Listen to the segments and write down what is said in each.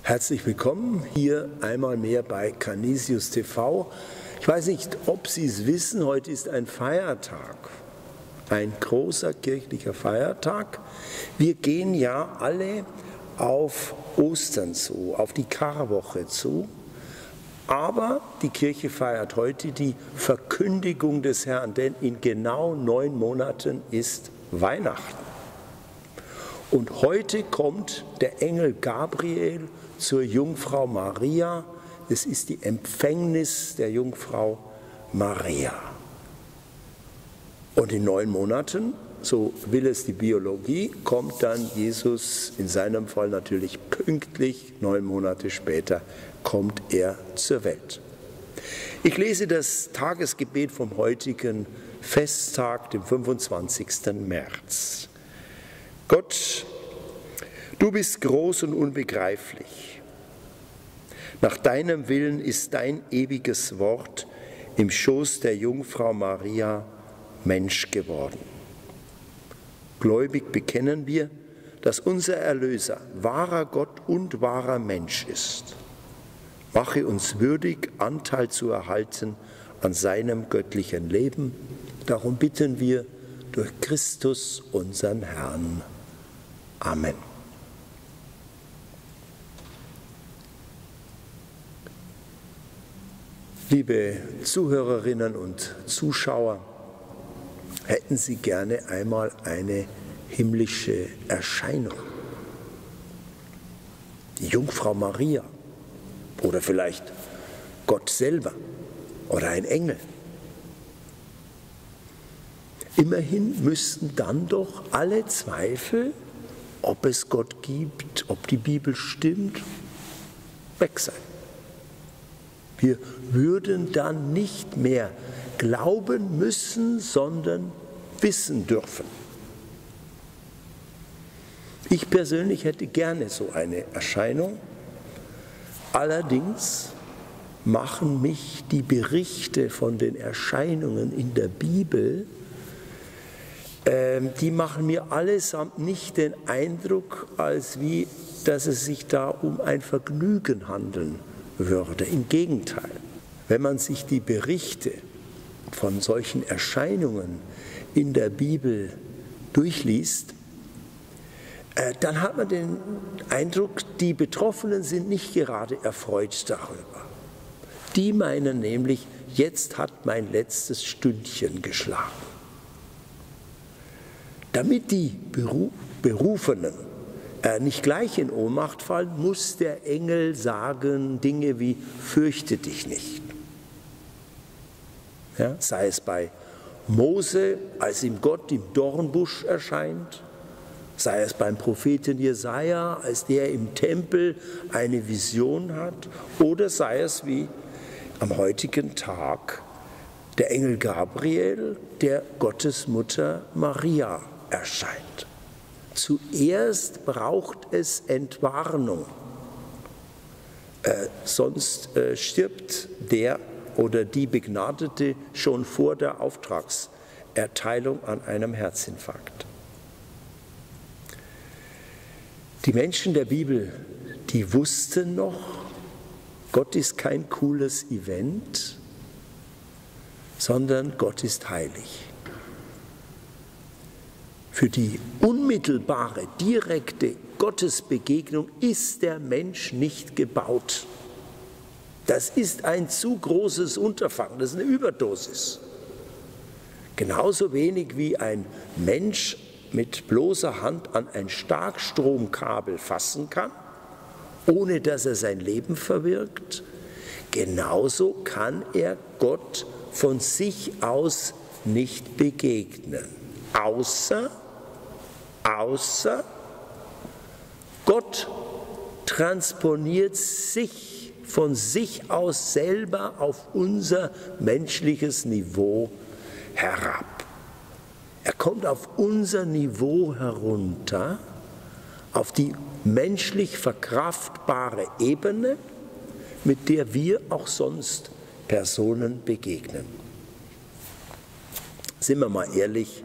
Herzlich willkommen hier einmal mehr bei Canisius TV. Ich weiß nicht, ob Sie es wissen, heute ist ein Feiertag, ein großer kirchlicher Feiertag. Wir gehen ja alle auf Ostern zu, auf die Karwoche zu. Aber die Kirche feiert heute die Verkündigung des Herrn, denn in genau 9 Monaten ist Weihnachten. Und heute kommt der Engel Gabriel zur Jungfrau Maria. Es ist die Empfängnis der Jungfrau Maria. Und in 9 Monaten, so will es die Biologie, kommt dann Jesus, in seinem Fall natürlich pünktlich, 9 Monate später, kommt er zur Welt. Ich lese das Tagesgebet vom heutigen Festtag, dem 25. März. Gott, du bist groß und unbegreiflich. Nach deinem Willen ist dein ewiges Wort im Schoß der Jungfrau Maria Mensch geworden. Gläubig bekennen wir, dass unser Erlöser wahrer Gott und wahrer Mensch ist. Mache uns würdig, Anteil zu erhalten an seinem göttlichen Leben. Darum bitten wir durch Christus, unseren Herrn. Amen. Liebe Zuhörerinnen und Zuschauer, hätten Sie gerne einmal eine himmlische Erscheinung? Die Jungfrau Maria oder vielleicht Gott selber oder ein Engel? Immerhin müssten dann doch alle Zweifel, ob es Gott gibt, ob die Bibel stimmt, weg sein. Wir würden dann nicht mehr glauben müssen, sondern wissen dürfen. Ich persönlich hätte gerne so eine Erscheinung. Allerdings machen mich die Berichte von den Erscheinungen in der Bibel, die machen mir allesamt nicht den Eindruck, als wie, dass es sich da um ein Vergnügen handeln würde. Im Gegenteil, wenn man sich die Berichte von solchen Erscheinungen in der Bibel durchliest, dann hat man den Eindruck, die Betroffenen sind nicht gerade erfreut darüber. Die meinen nämlich, jetzt hat mein letztes Stündchen geschlagen. Damit die Berufenen nicht gleich in Ohnmacht fallen, muss der Engel sagen Dinge wie, fürchte dich nicht. Ja, sei es bei Mose, als ihm Gott im Dornbusch erscheint, sei es beim Propheten Jesaja, als der im Tempel eine Vision hat, oder sei es wie am heutigen Tag der Engel Gabriel, der Gottesmutter Maria erscheint. Zuerst braucht es Entwarnung, sonst stirbt der oder die Begnadete schon vor der Auftragserteilung an einem Herzinfarkt. Die Menschen der Bibel, die wussten noch, Gott ist kein cooles Event, sondern Gott ist heilig. Für die unmittelbare, direkte Gottesbegegnung ist der Mensch nicht gebaut. Das ist ein zu großes Unterfangen, das ist eine Überdosis. Genauso wenig wie ein Mensch mit bloßer Hand an ein Starkstromkabel fassen kann, ohne dass er sein Leben verwirkt, genauso kann er Gott von sich aus nicht begegnen. Außer Gott transponiert sich von sich aus selber auf unser menschliches Niveau herab. Er kommt auf unser Niveau herunter, auf die menschlich verkraftbare Ebene, mit der wir auch sonst Personen begegnen. Sind wir mal ehrlich,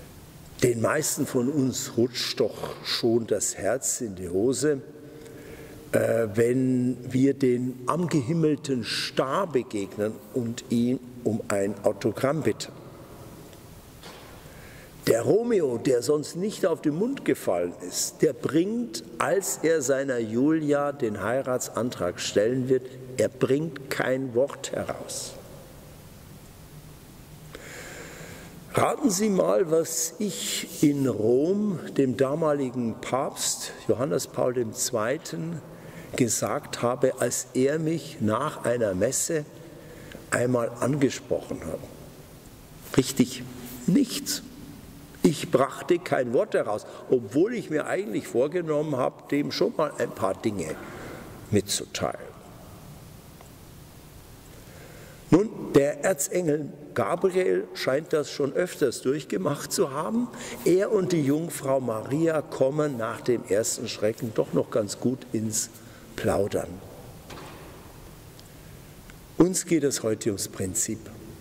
den meisten von uns rutscht doch schon das Herz in die Hose, wenn wir den angehimmelten Star begegnen und ihn um ein Autogramm bitten. Der Romeo, der sonst nicht auf den Mund gefallen ist, der bringt, als er seiner Julia den Heiratsantrag stellen wird, er bringt kein Wort heraus. Raten Sie mal, was ich in Rom dem damaligen Papst Johannes Paul II. Gesagt habe, als er mich nach einer Messe einmal angesprochen hat. Richtig, nichts. Ich brachte kein Wort heraus, obwohl ich mir eigentlich vorgenommen habe, dem schon mal ein paar Dinge mitzuteilen. Nun, der Erzengel Gabriel scheint das schon öfters durchgemacht zu haben. Er und die Jungfrau Maria kommen nach dem ersten Schrecken doch noch ganz gut ins Plaudern. Uns geht es heute ums Prinzip.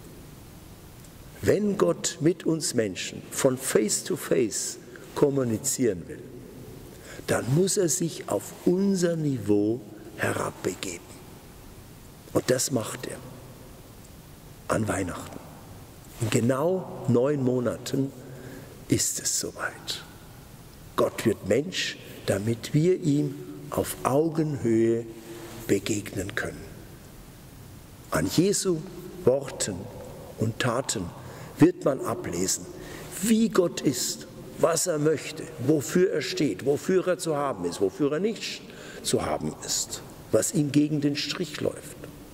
Wenn Gott mit uns Menschen von Face to Face kommunizieren will, dann muss er sich auf unser Niveau herabbegeben. Und das macht er an Weihnachten. In genau 9 Monaten ist es soweit. Gott wird Mensch, damit wir ihm auf Augenhöhe begegnen können. An Jesu Worten und Taten wird man ablesen, wie Gott ist, was er möchte, wofür er steht, wofür er zu haben ist, wofür er nicht zu haben ist, was ihm gegen den Strich läuft.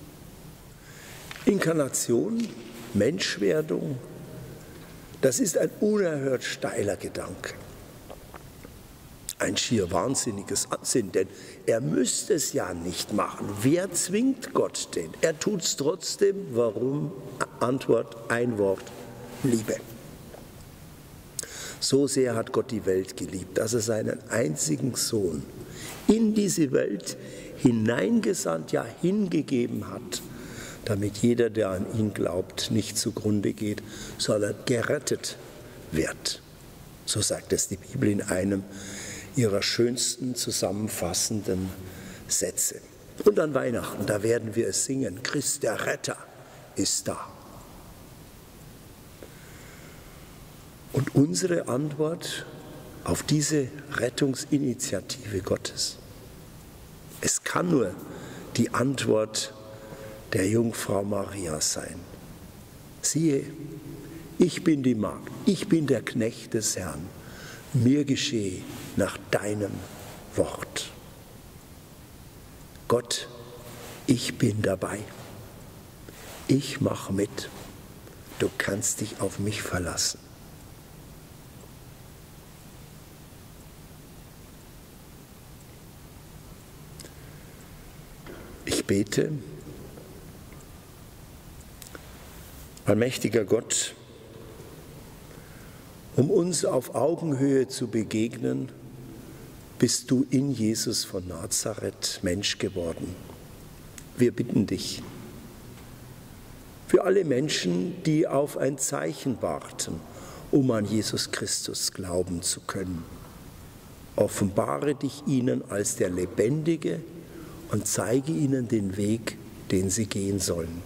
Inkarnation, Menschwerdung, das ist ein unerhört steiler Gedanke. Ein schier wahnsinniges Ansinnen, denn er müsste es ja nicht machen. Wer zwingt Gott denn? Er tut es trotzdem. Warum? Antwort, ein Wort, Liebe. So sehr hat Gott die Welt geliebt, dass er seinen einzigen Sohn in diese Welt hineingesandt, ja hingegeben hat, damit jeder, der an ihn glaubt, nicht zugrunde geht, sondern gerettet wird. So sagt es die Bibel in einem ihrer schönsten zusammenfassenden Sätze. Und an Weihnachten, da werden wir es singen, Christ der Retter ist da. Und unsere Antwort auf diese Rettungsinitiative Gottes, es kann nur die Antwort der Jungfrau Maria sein. Siehe, ich bin die Magd, ich bin der Knecht des Herrn, mir geschehe nach deinem Wort. Gott, ich bin dabei, ich mache mit, du kannst dich auf mich verlassen. Ich bete, allmächtiger Gott, um uns auf Augenhöhe zu begegnen, bist du in Jesus von Nazareth Mensch geworden. Wir bitten dich für alle Menschen, die auf ein Zeichen warten, um an Jesus Christus glauben zu können. Offenbare dich ihnen als der Lebendige und zeige ihnen den Weg, den sie gehen sollen.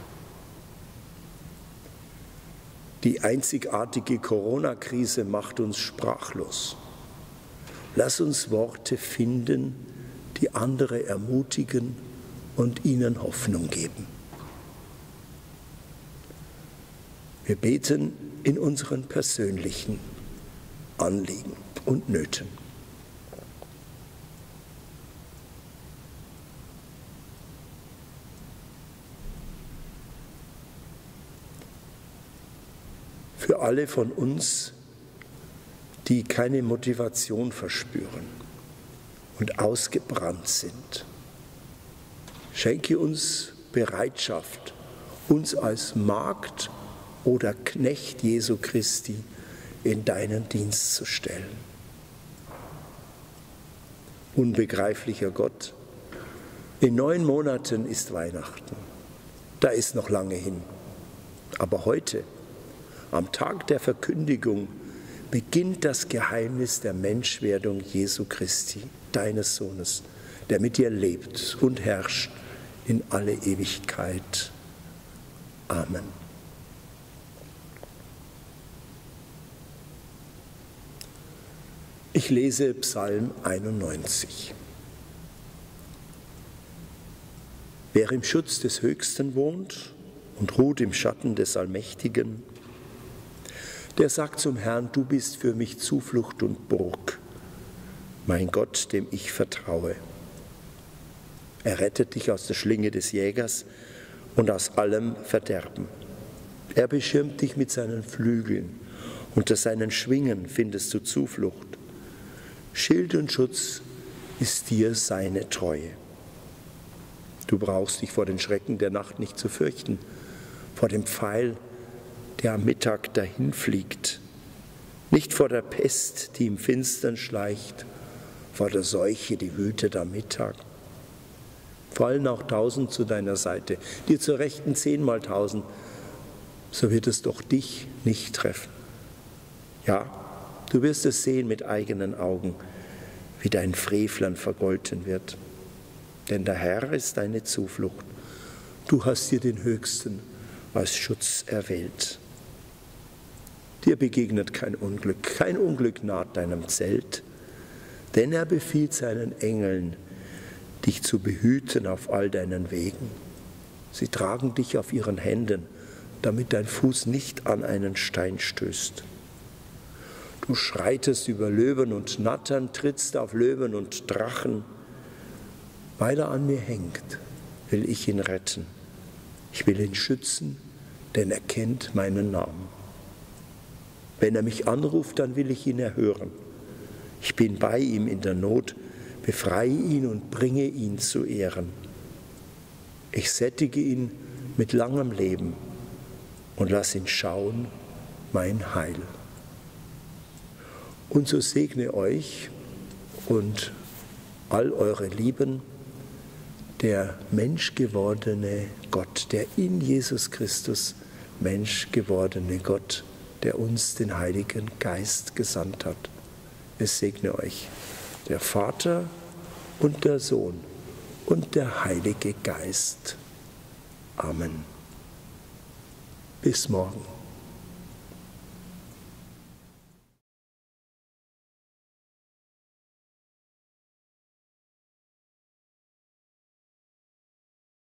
Die einzigartige Corona-Krise macht uns sprachlos. Lass uns Worte finden, die andere ermutigen und ihnen Hoffnung geben. Wir beten in unseren persönlichen Anliegen und Nöten. Für alle von uns, die keine Motivation verspüren und ausgebrannt sind. Schenke uns Bereitschaft, uns als Magd oder Knecht Jesu Christi in deinen Dienst zu stellen. Unbegreiflicher Gott, in 9 Monaten ist Weihnachten. Da ist noch lange hin. Aber heute, am Tag der Verkündigung, beginnt das Geheimnis der Menschwerdung Jesu Christi, deines Sohnes, der mit dir lebt und herrscht in alle Ewigkeit. Amen. Ich lese Psalm 91. Wer im Schutz des Höchsten wohnt und ruht im Schatten des Allmächtigen, der sagt zum Herrn, du bist für mich Zuflucht und Burg, mein Gott, dem ich vertraue. Er rettet dich aus der Schlinge des Jägers und aus allem Verderben. Er beschirmt dich mit seinen Flügeln, unter seinen Schwingen findest du Zuflucht. Schild und Schutz ist dir seine Treue. Du brauchst dich vor den Schrecken der Nacht nicht zu fürchten, vor dem Pfeil, der am Mittag dahinfliegt, nicht vor der Pest, die im Finstern schleicht, vor der Seuche, die wütet am Mittag. Fallen auch 1000 zu deiner Seite, dir zur Rechten 10.000, so wird es doch dich nicht treffen. Ja, du wirst es sehen mit eigenen Augen, wie dein Frevlern vergolten wird. Denn der Herr ist deine Zuflucht. Du hast dir den Höchsten als Schutz erwählt. Dir begegnet kein Unglück naht deinem Zelt, denn er befiehlt seinen Engeln, dich zu behüten auf all deinen Wegen. Sie tragen dich auf ihren Händen, damit dein Fuß nicht an einen Stein stößt. Du schreitest über Löwen und Nattern, trittst auf Löwen und Drachen. Weil er an mir hängt, will ich ihn retten. Ich will ihn schützen, denn er kennt meinen Namen. Wenn er mich anruft, dann will ich ihn erhören. Ich bin bei ihm in der Not, befreie ihn und bringe ihn zu Ehren. Ich sättige ihn mit langem Leben und lass ihn schauen, mein Heil. Und so segne euch und all eure Lieben, der menschgewordene Gott, der in Jesus Christus menschgewordene Gott, der uns den Heiligen Geist gesandt hat. Es segne euch der Vater und der Sohn und der Heilige Geist. Amen. Bis morgen.